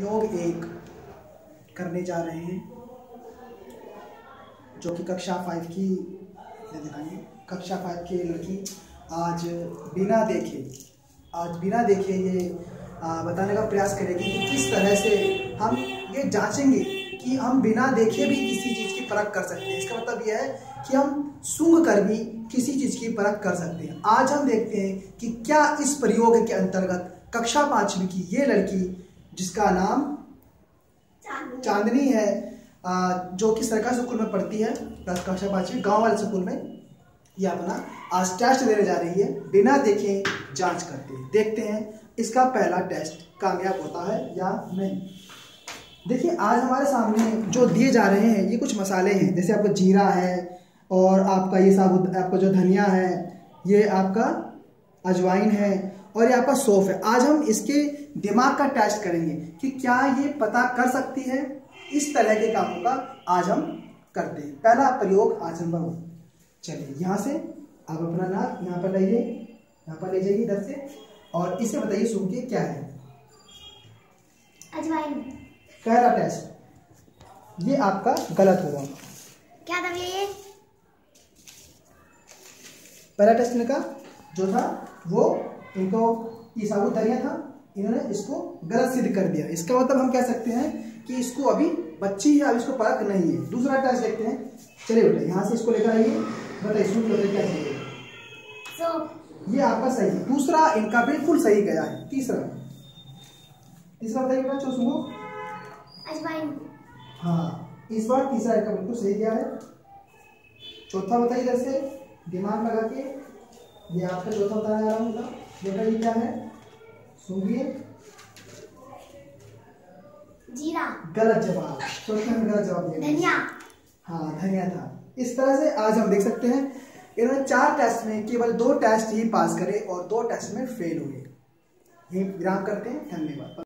योग 1 करने जा रहे हैं, जो कि कक्षा 5 की दिखाएंगे। कक्षा 5 की लड़की आज बिना देखे ये बताने का प्रयास करेगी कि किस तरह से हम ये जांचेंगे कि हम बिना देखे भी किसी चीज़ की परख कर सकते हैं। इसका मतलब यह है कि हम सूंघ कर भी किसी चीज़ की परख कर सकते हैं। आज हम देखते हैं कि क्या इस प्रयोग के अंतर्गत कक्षा 5वीं की ये लड़की, जिसका नाम चांदनी है, जो कि सरकारी स्कूल में पढ़ती है, कक्षा 5वीं गाँव वाले स्कूल में, ये अपना आज टेस्ट देने जा रही है। बिना देखे जांच करते हैं। देखते हैं इसका पहला टेस्ट कामयाब होता है या नहीं। देखिए, आज हमारे सामने जो दिए जा रहे हैं ये कुछ मसाले हैं, जैसे आपका जीरा है और आपका ये साबुत, आपका जो धनिया है, ये आपका अजवाइन है और ये आपका सौंफ है। आज हम इसके दिमाग का टेस्ट करेंगे कि क्या ये पता कर सकती है। इस तरह के कामों का आज हम करते हैं। पहला प्रयोग आज हम चलिए, यहाँ से आप अपना नाक यहाँ पर लाइए, यहाँ पर ले जाइए इधर से, और इसे बताइए सुन के क्या है। अजवाइन। पहला टेस्ट ये आपका गलत हुआ। क्या था ये? पहला टेस्ट इनका जो था वो, इनको ये साबुत धनिया था, इन्होंने इसको गलत सिद्ध कर दिया। इसका मतलब हम कह सकते हैं कि इसको अभी बच्ची है, अभी इसको परख नहीं है। दूसरा टेस्ट देखते हैं। चलिए बेटा, यहाँ से इसको लेकर आइए, बताइए सुन के क्या चाहिए। ये आपका सही है। दूसरा इनका बिल्कुल सही गया है। तीसरा बताइए बेटा, जो सुनो। अजवाइन। हाँ, इस बार तीसरा इनका बिल्कुल सही गया है। चौथा बताइए इधर से दिमाग लगा के, ये आपका चौथा बताया जा रहा हूँ बेटा, ये क्या है सुनिए। जीरा। गलत जवाब। चौथे में गलत जवाब दिया। धनिया। हाँ, धनिया था। इस तरह से आज हम देख सकते हैं इन्होंने 4 टेस्ट में केवल 2 टेस्ट ही पास करे और 2 टेस्ट में फेल हुए। यही विराम करते हैं। धन्यवाद।